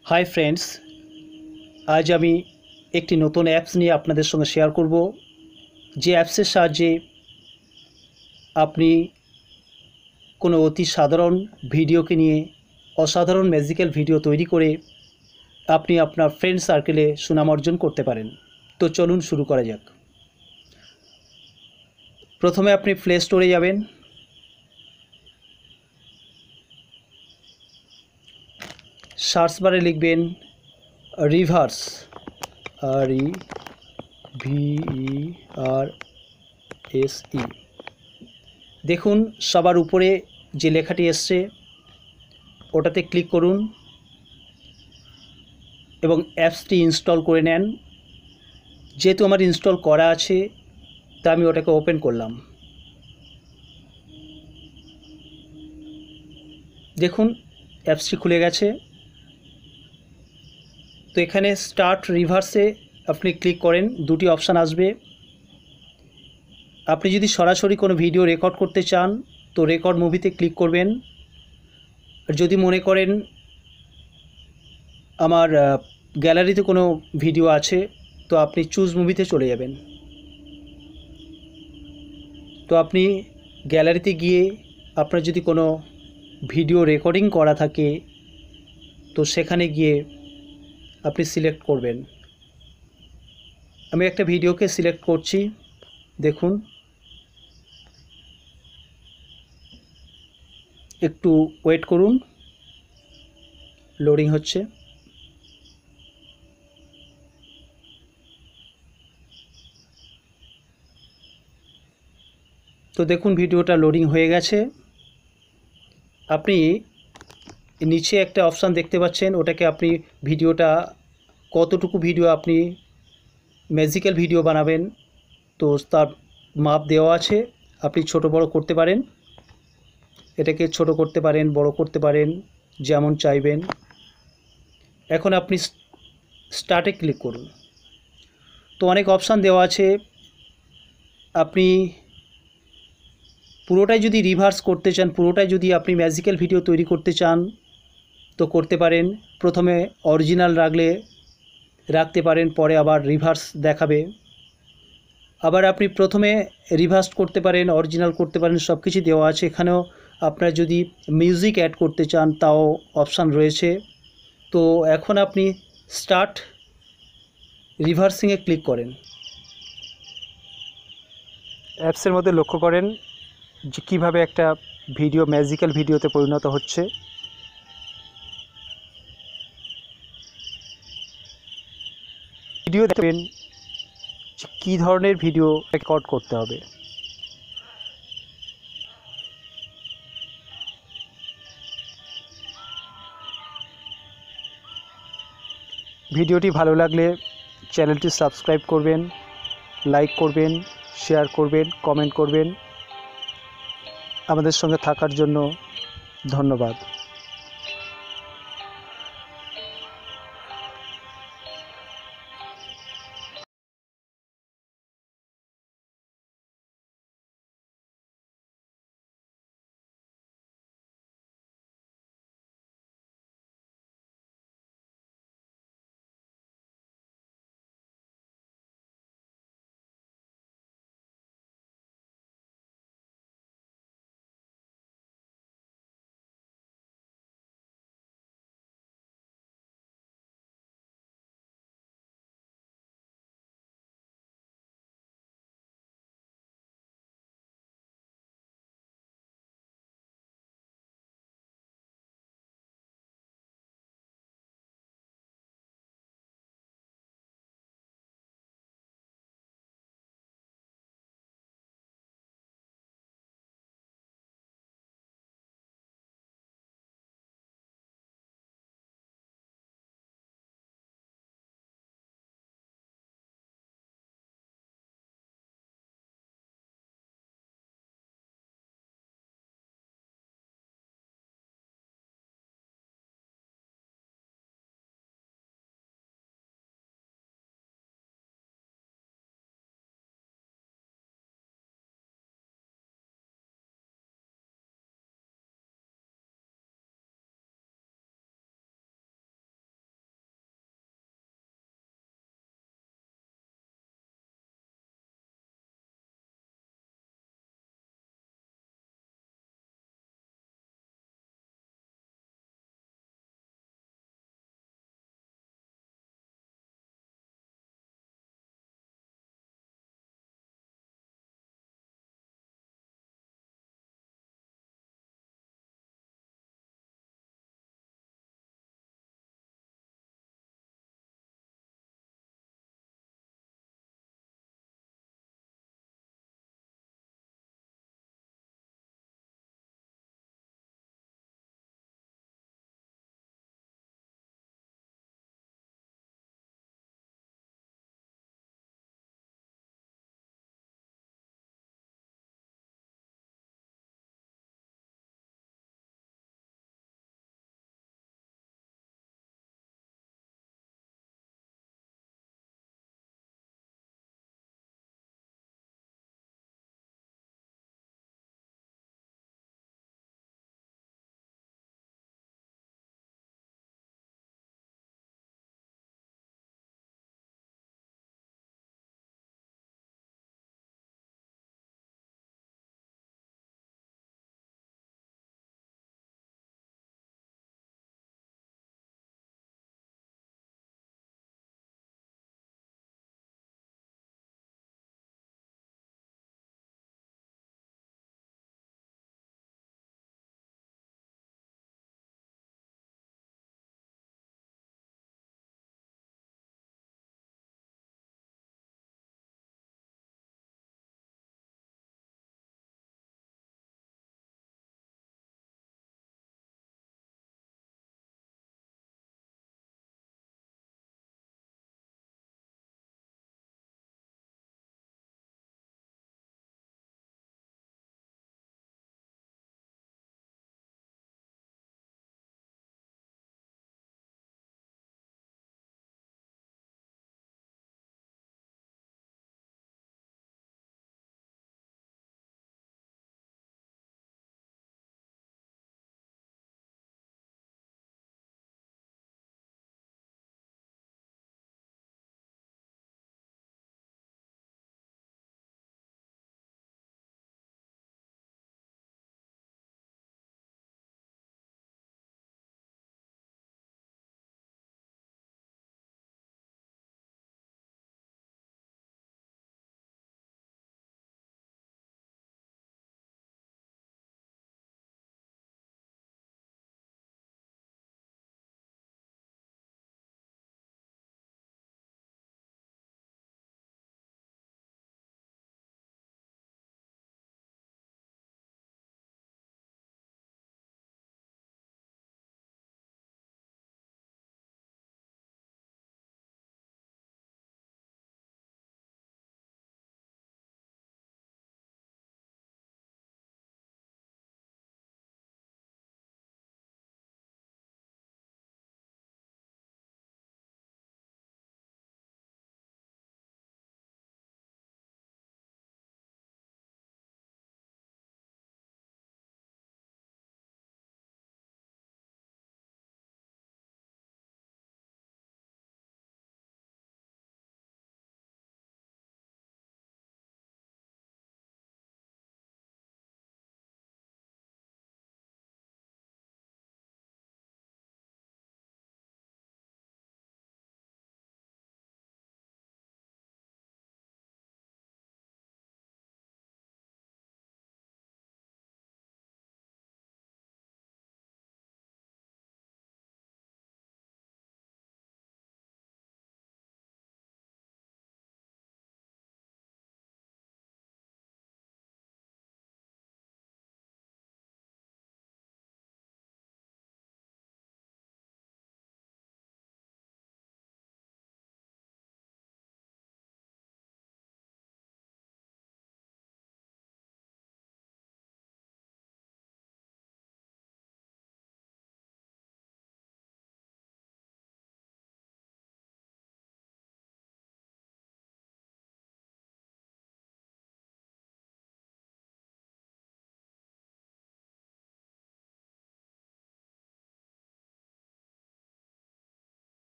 Hi friends, आज आमी एक नतून ऐप्स निये आपनादेर संगे शेयर करब जे ऐप्सের সাহায্যে আপনি কোনো অতি সাধারণ ভিডিওকে নিয়ে অসাধারণ ম্যাজিক্যাল ভিডিও তৈরি করে আপনি আপনার ফ্রেন্ড সার্কেলে সুনাম অর্জন করতে পারেন। তো চলুন শুরু করা যাক। প্রথমে আপনি প্লে স্টোরে যাবেন। সার্চ বারে লিখবেন রিভার্স, REVERSE। দেখুন সবার উপরে যে লেখাটি এসছে ওটাতে ক্লিক করুন এবং অ্যাপসটি ইনস্টল করে নেন। যেহেতু আমার ইনস্টল করা আছে তা আমি ওটাকে ওপেন করলাম। দেখুন অ্যাপসটি খুলে গেছে। তো এখানে স্টার্ট রিভার্সে আপনি ক্লিক করেন, দুটি অপশান আসবে। আপনি যদি সরাসরি কোনো ভিডিও রেকর্ড করতে চান তো রেকর্ড মুভিতে ক্লিক করবেন। আর যদি মনে করেন আমার গ্যালারিতে কোনো ভিডিও আছে তো আপনি চুজ মুভিতে চলে যাবেন। তো আপনি গ্যালারিতে গিয়ে আপনার যদি কোনো ভিডিও রেকর্ডিং করা থাকে তো সেখানে গিয়ে আপনি সিলেক্ট করবেন। আমি একটা ভিডিওকে সিলেক্ট করছি, দেখুন একটু ওয়েট করুন, লোডিং হচ্ছে। তো দেখুন ভিডিওটা লোডিং হয়ে গেছে। আপনি নিচে একটা অপশান দেখতে পাচ্ছেন, ওটাকে আপনি ভিডিওটা কতটুকু ভিডিও আপনি ম্যাজিক্যাল ভিডিও বানাবেন তো তার মাপ দেওয়া আছে। আপনি ছোট বড় করতে পারেন, এটাকে ছোট করতে পারেন, বড় করতে পারেন, যেমন চাইবেন। এখন আপনি স্টার্টে ক্লিক করুন। তো অনেক অপশান দেওয়া আছে। আপনি পুরোটাই যদি রিভার্স করতে চান, পুরোটাই যদি আপনি ম্যাজিক্যাল ভিডিও তৈরি করতে চান তো করতে পারেন। প্রথমে অরিজিনাল রাখতে পারেন, পরে আবার রিভার্স দেখাবে। আবার আপনি প্রথমে রিভার্স করতে পারেন, অরিজিনাল করতে পারেন, সব কিছু দেওয়া আছে। এখানেও আপনার যদি মিউজিক অ্যাড করতে চান তাও অপশান রয়েছে। তো এখন আপনি স্টার্ট রিভার্সিংয়ে ক্লিক করেন। অ্যাপসের মধ্যে লক্ষ্য করেন যে কীভাবে একটা ভিডিও ম্যাজিক্যাল ভিডিওতে পরিণত হচ্ছে। ভিডিও দেখবেন যে কী ধরনের ভিডিও রেকর্ড করতে হবে। ভিডিওটি ভালো লাগলে চ্যানেলটি সাবস্ক্রাইব করবেন, লাইক করবেন, শেয়ার করবেন, কমেন্ট করবেন। আমাদের সঙ্গে থাকার জন্য ধন্যবাদ।